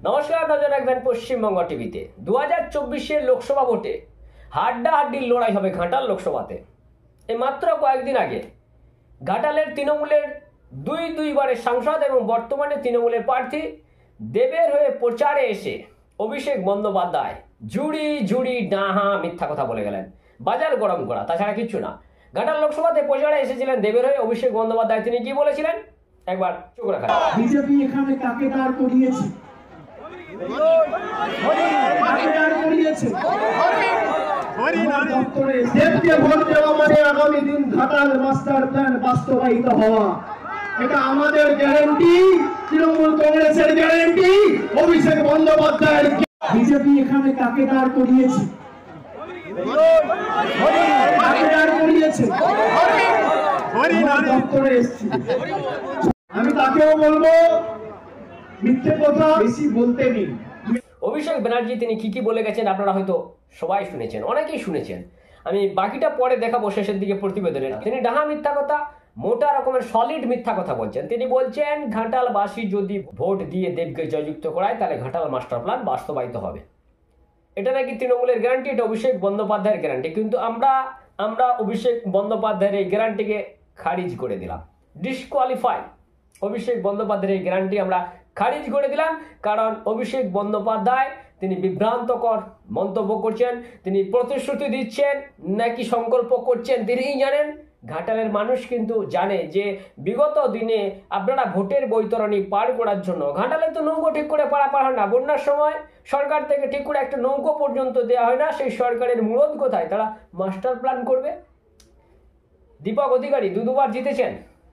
নমস্কার, নজর রাখবেন পশ্চিমবঙ্গ টিভিতে। 2024 লোকসভা ভোটে হাড্ডাহাড্ডির লড়াই হবে ঘাটাল লোকসভাতে। এই মাত্র কয়েকদিন আগে ঘাটালের তৃণমূলের দুইবারের সাংসদ এবং বর্তমানে তৃণমূলের প্রার্থী দেবের হয়ে প্রচারে এসে অভিষেক বন্দ্যোপাধ্যায় ঝুড়ি ডাহা মিথ্যা কথা বলে গেলেন, বাজার গরম করা, তাছাড়া কিছু না। ঘাটাল লোকসভাতে প্রচারে এসেছিলেন দেবের হয়ে অভিষেক বন্দ্যোপাধ্যায়। তিনি কি বলেছিলেন একবার চোখ রাখা। বিজেপি এখানে কাকে দাঁড় করিয়েছে? দেবকে ভোট দেওয়া মানে আগামী দিন ঘাটাল মাস্টার প্ল্যান বাস্তবায়িত হওয়া, এটা আমাদের গ্যারান্টি, তৃণমূল কংগ্রেসের গ্যারান্টি, অভিষেক বন্দ্যোপাধ্যায়ের। বিজেপি এখানে কাকে দাঁড় করিয়েছে? দপ্তরে এসেছি, আমি তাকেও বলবো মিথ্যে কথা বেশি বলতে নেই। অভিষেক ব্যানার্জি তিনি কি বলে গেছেন আপনারা হয়তো সবাই শুনেছেন, অনেকেই শুনেছেন। আমি বাকিটা পরে দেখাবো শেষের দিকে প্রতিবেদনে। তিনি ডাহা মিথ্যা কথা, মোটা রকমের সলিড মিথ্যা কথা বলছেন। তিনি বলছেন ঘাটালবাসী যদি ভোট দিয়ে দেবকে জয়যুক্ত করায় তাহলে ঘাটাল মাস্টার প্ল্যান বাস্তবায়িত হবে। এটা নাকি তৃণমূলের গ্যারান্টি, এটা অভিষেক বন্দ্যোপাধ্যায়ের গ্যারান্টি। কিন্তু আমরা অভিষেক বন্দ্যোপাধ্যায়ের এই গ্যারান্টিকে খারিজ করে দিলাম, ডিসকোয়ালিফাই। অভিষেক বন্দ্যোপাধ্যায়ের এই গ্যারান্টি আমরা খারিজ করে দিলাম, কারণ অভিষেক বন্দ্যোপাধ্যায় তিনি বিভ্রান্তকর মন্তব্য করছেন, তিনি প্রতিশ্রুতি দিচ্ছেন নাকি সংকল্প করছেন তিনিই জানেন। ঘাটালের মানুষ কিন্তু জানে যে বিগত দিনে আপনারা ভোটের বৈতরণী পার করার জন্য ঘাটালে তো নৌকো ঠিক করে পারাপার হয় না, বন্যার সময় সরকার থেকে ঠিক করে একটা নৌকো পর্যন্ত দেওয়া হয় না। সেই সরকারের মূলত কোথায়? তারা মাস্টার প্ল্যান করবে। দীপক অধিকারী দুবার জিতেছেন,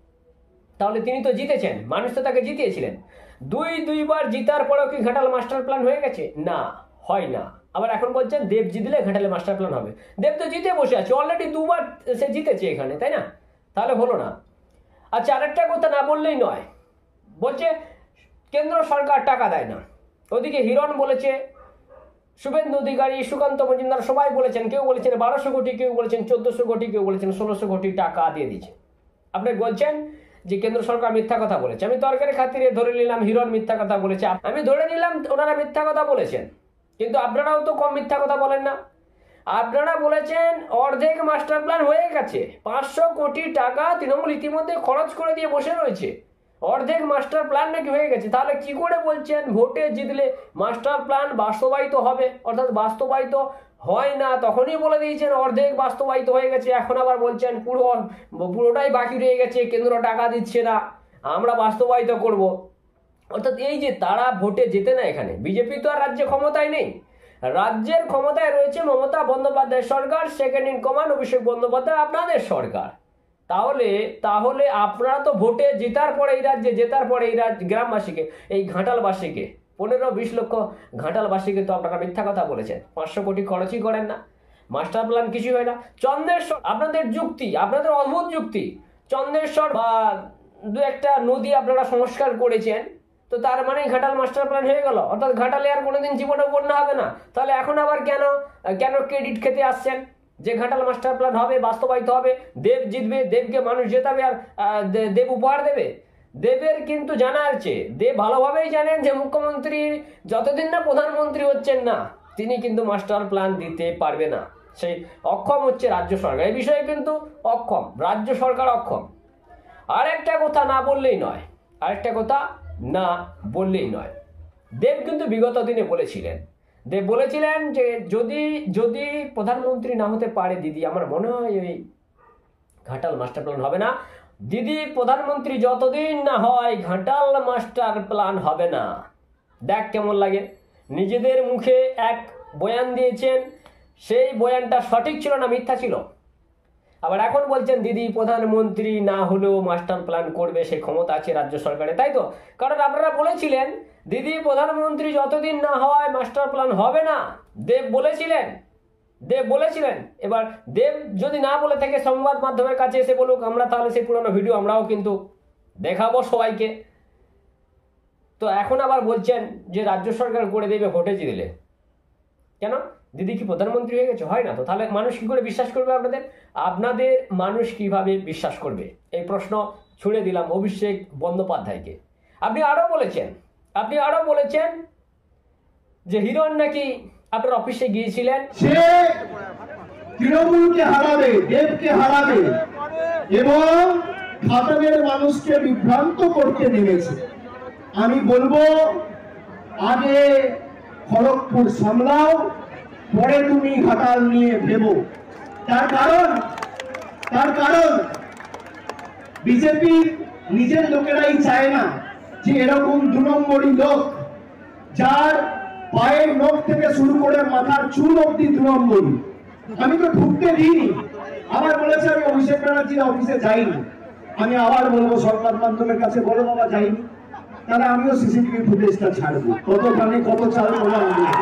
তাহলে তিনি তো জিতেছেন, মানুষ তো তাকে জিতিয়েছিলেন। দুইবার জিতার পরেও কি ঘাটাল মাস্টার প্ল্যান হয়ে গেছে? না, হয় না। আবার এখন বলছেন দেব জিতলে ঘাটালে মাস্টার প্ল্যান হবে। দেব তো জিতে বসে আছে, অলরেডি দুবার সে জিতেছে এখানে, তাই না? তাহলে হলো না। আচ্ছা, আরেকটা কথা না বললেই নয়, বলছে কেন্দ্র সরকার টাকা দেয় না। ওদিকে হিরণ বলেছে, শুভেন্দু অধিকারী, সুকান্ত মজুমদার সবাই বলেছেন, কেউ বলেছেন 1200 কোটি, কেউ বলেছেন 1400 কোটি, কেউ বলেছেন 1600 কোটি টাকা দিয়ে দিচ্ছে। আপনি বলছেন যে কেন্দ্র সরকার মিথ্যা কথা বলেছে। আমি তর্কের খাতিরে ধরে নিলাম হিরণ মিথ্যা কথা বলেছে, আমি ধরে নিলাম ওনারা মিথ্যা কথা বলেছেন, কিন্তু আপনারাও তো কম মিথ্যা কথা বলেন না। আপনারা বলেছেন অর্ধেক মাস্টার প্ল্যান হয়ে গেছে, 500 কোটি টাকা তৃণমূল ইতিমধ্যে খরচ করে দিয়ে বসে রয়েছে, অর্ধেক মাস্টার প্ল্যান নাকি হয়ে গেছে। তাহলে কি করে বলছেন ভোটে জিতলে মাস্টার প্ল্যান বাস্তবায়িত হবে? অর্থাৎ বাস্তবায়িত হয় না তখনই বলে দিয়েছেন অর্ধেক বাস্তবায়িত হয়ে গেছে, এখন আবার বলছেন পুরোটাই বাকি রয়ে গেছে, কেন্দ্র টাকা দিচ্ছে না, আমরা বাস্তবায়িত করব। অর্থাৎ এই যে তারা ভোটে জেতে না, এখানে বিজেপি তো আর রাজ্যে ক্ষমতায় নেই, রাজ্যের ক্ষমতায় রয়েছে মমতা বন্দ্যোপাধ্যায় সরকার, second in command Abhishek Bandyopadhyay আপনাদের সরকার। তাহলে আপনারা তো ভোটে জেতার পরে এই রাজ্যে, জেতার পরে এই গ্রামবাসীকে, এই ঘাটালবাসীকে 15-20 লক্ষ ঘাটালবাসীকে তো আপনারা মিথ্যা কথা বলেছেন। 500 কোটি খরচই করেন না, মাস্টার প্ল্যান কিছুই হয় না। চন্দ্রেশ্বর আপনাদের যুক্তি, আপনাদের অদ্ভুত যুক্তি, চন্দ্রেশ্বর বা দু একটা নদী আপনারা সংস্কার করেছেন, তো তার মানে ঘাটাল মাস্টার প্ল্যান হয়ে গেল, অর্থাৎ ঘাটালে আর কোনোদিন জীবনে বন্যা হবে না। তাহলে এখন আবার কেন ক্রেডিট খেতে আসছেন যে ঘাটাল মাস্টার প্ল্যান হবে, বাস্তবায়িত হবে, দেব জিতবে, দেবকে মানুষ জেতাবে আর দেব উপহার দেবে? দেবের কিন্তু জানা আছে, দেব ভালোভাবেই জানেন যে মুখ্যমন্ত্রী যতদিন না প্রধানমন্ত্রী হচ্ছেন না তিনি কিন্তু মাস্টার প্ল্যান দিতে পারবে না। সেই অক্ষম হচ্ছে রাজ্য সরকার, এই বিষয়ে কিন্তু অক্ষম, রাজ্য সরকার অক্ষম। আরেকটা কথা না বললেই নয়, দেব কিন্তু বিগত দিনে বলেছিলেন যে যদি প্রধানমন্ত্রী না হতে পারে দিদি, আমার মনে হয় এই ঘাটাল মাস্টার প্ল্যান হবে না। দিদি প্রধানমন্ত্রী যতদিন না হয় ঘাটাল মাস্টার প্ল্যান হবে না। দেখ কেমন লাগে, নিজেদের মুখে এক বয়ান দিয়েছেন, সেই বয়ানটা সঠিক ছিল না মিথ্যা ছিল। আবার এখন বলছেন দিদি প্রধানমন্ত্রী না হলেও মাস্টার প্ল্যান করবে, সেই ক্ষমতা আছে রাজ্য সরকারে, তাই তো? কারণ আপনারা বলেছিলেন দিদি প্রধানমন্ত্রী যতদিন না হয় মাস্টার প্ল্যান হবে না, দেব বলেছিলেন। এবার দেব যদি না বলে থাকে সংবাদ মাধ্যমের কাছে এসে বলুক, আমরা তাহলে সেই পুরনো ভিডিও আমরাও কিন্তু দেখাবো সবাইকে। তো এখন আবার বলছেন যে রাজ্য সরকার করে দেবে ভোটে জিতলে। কেন? দিদি কি প্রধানমন্ত্রী হয়ে গেছে? হয় না তো। তাহলে মানুষ কি করে বিশ্বাস করবে আপনাদের মানুষ কিভাবে বিশ্বাস করবে? এই প্রশ্ন ছুড়ে দিলাম অভিষেক বন্দ্যোপাধ্যায়কে। আপনি আরো বলেছেন যে হিরণ নাকি আপনার অফিসে গিয়েছিলেন, সে তৃণমূলকে হারাবে, দেবকে হারাবে এবং ঘাটালের মানুষকে বিভ্রান্ত করতে নেমেছে। আমি বলবো আগে খড়গপুর সামলাও, পরে তুমি ঘাটাল নিয়ে ভেবো। তার কারণ বিজেপি নিজের লোকেরাই চায় না যে এরকম 2 নম্বরী লোক, যার পায়ের নখ থেকে শুরু করে মাথার চুল অব্দি 2 নম্বরী। আমি তো ঢুকতে দিইনি, আবার বলেছে আমি অভিষেক ব্যানার্জির অফিসে যাইনি। আমি আবার বলবো সরকার মাধ্যমের কাছে, বলো বাবা যাইনি, তাহলে আমিও সিসিটিভি ফুটেজটা ছাড়বো, কত পানি কত চাল বলা।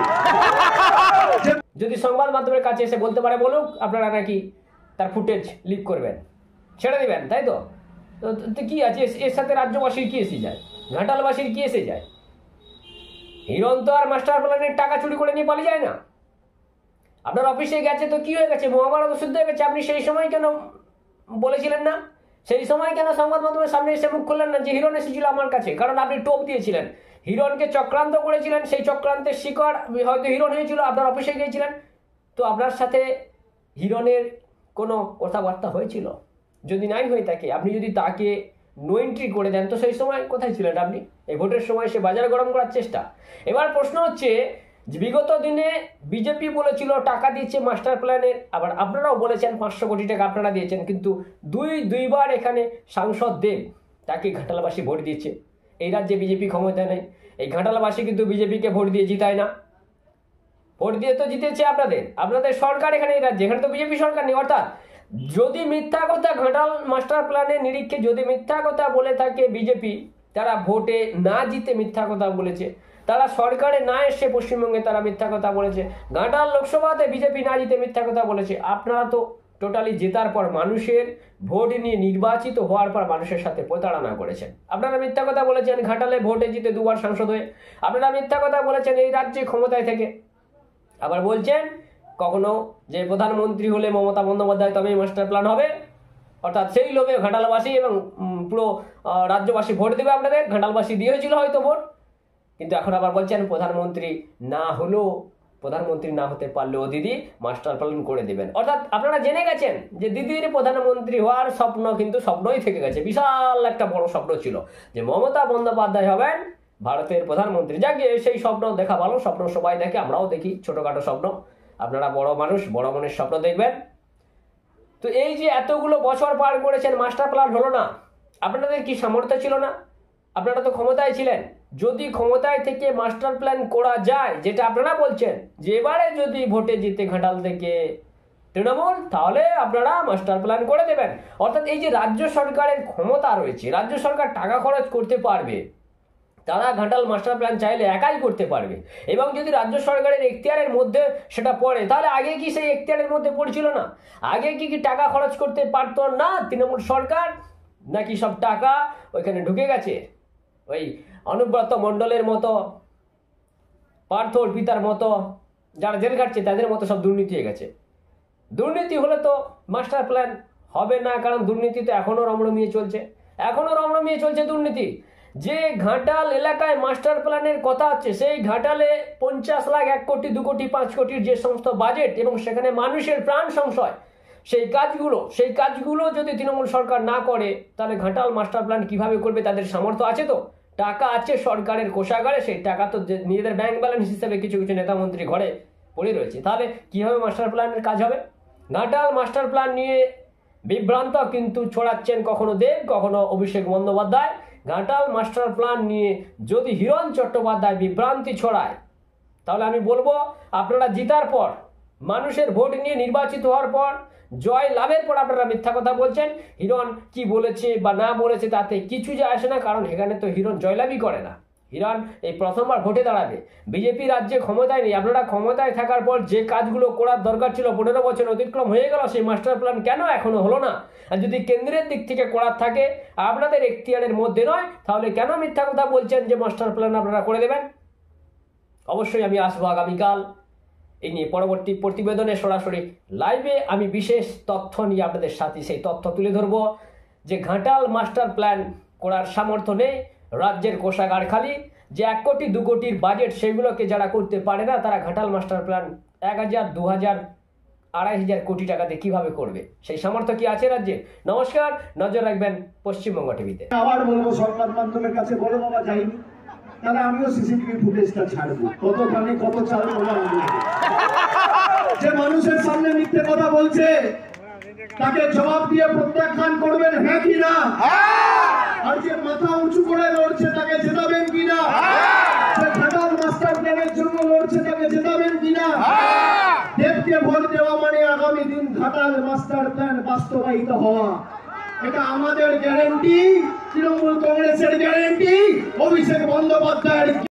যদি সংবাদ মাধ্যমের কাছে এসে বলতে পারে বলুক, আপনারা নাকি তার ফুটেজ লিক করবেন, ছেড়ে দিবেন, তাই তো? তো কি আছে এর সাথে? রাজ্যবাসীর কি এসে যায়, ঘাটালবাসীর কি এসে যায়? হিরণ তো আর মাস্টার প্ল্যানের টাকা চুরি করে নিয়ে পালিয়ে যায় না। আপনার অফিসে গেছে তো কি হয়ে গেছে, মহাভারত শুদ্ধ হয়ে গেছে। আপনি সেই সময় কেন বলেছিলেন না? সেই সময় কেন সংবাদ মাধ্যমের সামনে এসে মুখ খুললেন না যে হিরণ এসেছিল আমার কাছে? কারণ আপনি টোপ দিয়েছিলেন, হিরণকে চক্রান্ত করেছিলেন, সেই চক্রান্তের শিকার হয়তো হিরণ হয়েছিল, আপনার অফিসে গিয়েছিলেন। তো আপনার সাথে হিরণের কোনো কথাবার্তা হয়েছিল? যদি নাই হয়ে থাকে, আপনি যদি তাকে নো এন্ট্রি করে দেন, তো সেই সময় কোথায় ছিলেন আপনি? এই ভোটের সময় সে বাজার গরম করার চেষ্টা। এবার প্রশ্ন হচ্ছে যে বিগত দিনে বিজেপি বলেছিল টাকা দিচ্ছে মাস্টার প্ল্যানের, আবার আপনারাও বলেছেন 500 কোটি টাকা আপনারা দিয়েছেন, কিন্তু দুইবার এখানে সাংসদ দেব তাকে ঘাটালবাসী ভোট দিয়েছে। এই রাজ্যে বিজেপি ক্ষমতায় নেই, এই ঘাটালবাসী কিন্তু বিজেপিকে ভোট দিয়ে জিতায় না, ভোট দিয়ে তো জিতেছে আপনাদের সরকার এখানে, এই রাজ্যে এখানে তো বিজেপি সরকার নেই। অর্থাৎ যদি মিথ্যা কথা, ঘাটাল মাস্টার প্ল্যানের নিরীক্ষে যদি মিথ্যা কথা বলে থাকে বিজেপি, তারা ভোটে না জিতে মিথ্যা কথা বলেছে, তারা সরকারে না এসে পশ্চিমবঙ্গে তারা মিথ্যা কথা বলেছে, ঘাটাল লোকসভাতে বিজেপি না জিতে মিথ্যা কথা বলেছে। আপনারা তো টোটালি জেতার পর মানুষের ভোট নিয়ে নির্বাচিত হওয়ার পর মানুষের সাথে প্রতারণা করেছেন। আপনারা মিথ্যা কথা বলেছেন ঘাটালে ভোটে জিতে 2বার সাংসদ হয়ে, আপনারা মিথ্যা কথা বলেছেন এই রাজ্যে ক্ষমতায় থেকে। আবার বলছেন কখনো যে প্রধানমন্ত্রী হলে মমতা বন্দ্যোপাধ্যায় তবেই মাস্টার প্ল্যান হবে, অর্থাৎ সেই লোভে ঘাটালবাসী এবং পুরো রাজ্যবাসী ভোট দেবে আপনাদের। ঘাটালবাসী দিয়েছিল হয়তো ভোট, কিন্তু এখন আবার বলছেন প্রধানমন্ত্রী না হতে পারলেও দিদি মাস্টার প্ল্যান করে দেবেন। অর্থাৎ আপনারা জেনে গেছেন যে দিদির প্রধানমন্ত্রী হওয়ার স্বপ্ন কিন্তু স্বপ্নই থেকে গেছে। বিশাল একটা বড় স্বপ্ন ছিল যে মমতা বন্দ্যোপাধ্যায় হবেন ভারতের প্রধানমন্ত্রী। যাকে সেই স্বপ্ন দেখা ভালো, স্বপ্ন সবাই দেখে, আমরাও দেখি ছোটখাটো স্বপ্ন। আপনারা বড় মানুষ, বড় মনের স্বপ্ন দেখবেন। তো এই যে এতগুলো বছর পার করেছেন, মাস্টার প্ল্যান হলো না, আপনাদের কি সামর্থ্য ছিল না? আপনারা তো ক্ষমতায় ছিলেন। যদি ক্ষমতায় থেকে মাস্টার প্ল্যান করা যায়, যেটা আপনারা বলছেন যে এবারে যদি ভোটে জিতে ঘাটাল থেকে তৃণমূল, তাহলে আপনারা মাস্টার প্ল্যান করে দেবেন। অর্থাৎ এই যে রাজ্য সরকারের ক্ষমতা রয়েছে, রাজ্য সরকার টাকা খরচ করতে পারবে, তারা ঘাটাল মাস্টার প্ল্যান চাইলে একাই করতে পারবে। এবং যদি রাজ্য সরকারের এখতিয়ারের মধ্যে সেটা পড়ে, তাহলে আগে কি সেই এখতিয়ারের মধ্যে পড়ছিল না? আগে কি টাকা খরচ করতে পারতো না তৃণমূল সরকার? নাকি সব টাকা ওইখানে ঢুকে গেছে ওই অনুব্রত মণ্ডলের মতো, পার্থ অর্পিতার মতো, যারা জেল কাটছে তাদের মতো সব দুর্নীতি হয়ে গেছে? দুর্নীতি হলে তো মাস্টার প্ল্যান হবে না, কারণ দুর্নীতি তো এখনো রমরমিয়ে চলছে দুর্নীতি। যে ঘাটাল এলাকায় মাস্টার প্ল্যানের কথা হচ্ছে, সেই ঘাটালে 50 লাখ, 1 কোটি, 2 কোটি, 5 কোটির যে সমস্ত বাজেট এবং সেখানে মানুষের প্রাণ সংশয়, সেই কাজগুলো যদি তৃণমূল সরকার না করে, তাহলে ঘাটাল মাস্টার প্ল্যান কিভাবে করবে? তাদের সামর্থ্য আছে তো, টাকা আছে সরকারের কোষাগারে, সেই টাকা তো নিজেদের ব্যাংক ব্যালেন্স হিসেবে কিছু নেতা মন্ত্রী ঘরে পড়ে রয়েছে। তাহলে কিভাবে মাস্টার প্ল্যানের কাজ হবে? ঘাটাল মাস্টার প্ল্যান নিয়ে বিভ্রান্ত কিন্তু ছড়াচ্ছেন কখনো দেব, কখনো অভিষেক বন্দ্যোপাধ্যায়। ঘাটাল মাস্টার প্ল্যান নিয়ে যদি হিরণ চট্টোপাধ্যায় বিভ্রান্তি ছড়ায়, তাহলে আমি বলবো আপনারা জিতার পর, মানুষের ভোট নিয়ে নির্বাচিত হওয়ার পর, জয় লাভের পর আপনারা মিথ্যা কথা বলছেন। হিরণ কি বলেছে বা না বলেছে তাতে কিছু যায় আসে না, কারণ এখানে তো হিরণ জয়লাভই করে না। হিরণ এই প্রথমবার ভোটে দাঁড়াবে, বিজেপি রাজ্যে ক্ষমতায় নেই। আপনারা ক্ষমতায় থাকার পর যে কাজগুলো করার দরকার ছিল, 15 বছর অতিক্রম হয়ে গেল, সেই মাস্টার প্ল্যান কেন এখনো হলো না? আর যদি কেন্দ্রের দিক থেকে করার থাকে, আপনাদের এখতিয়ারের মধ্যে নয়, তাহলে কেন মিথ্যা কথা বলছেন যে মাস্টার প্ল্যান আপনারা করে দেবেন? অবশ্যই আমি আসবো আগামীকাল এই নিয়ে পরবর্তী প্রতিবেদনে সরাসরি লাইভে আমি বিশেষ তথ্য নিয়ে আপনাদের সাথে সেই তথ্য তুলে ধরবো যে ঘাটাল মাস্টার প্ল্যান করার সামর্থ্য নেই, রাজ্যের কোষাগার খালি, যে 1 কোটি 2 কোটির বাজেট সেগুলোকে যারা করতে পারে না তারা ঘাটাল মাস্টার প্ল্যান 1000 2000 2500 কোটি টাকাতে কিভাবে করবে, সেই সামর্থ্য কি আছে রাজ্যে? নমস্কার, নজর রাখবেন পশ্চিমবঙ্গ টিভিতে। আবার বলবো সংবাদ মাধ্যমের কাছে বলে বাবা যাইনি, তাহলে আমিও সিসিটিভি ফুটেজটা ছাড়বো, কত ধানে কত চাল যে মানুষের সামনে মিথ্যে কথা বলছে তাকে জবাব দিয়ে প্রত্যাখ্যান করবেন, হ্যাঁ কি না? আর যে মাথা উঁচু করে লড়ছে তাকে জেতাবেন কিনা? যে ঘাটাল মাস্টার প্ল্যানের জন্য লড়ছে তাকে জেতাবেন কিনা? দেবকে ভোট দেওয়া মানে আগামী দিন ঘাটাল মাস্টার প্ল্যান বাস্তবায়িত হওয়া, এটা আমাদের গ্যারেন্টি, তৃণমূল কংগ্রেসের গ্যারেন্টি, অভিষেক বন্দ্যোপাধ্যায়ের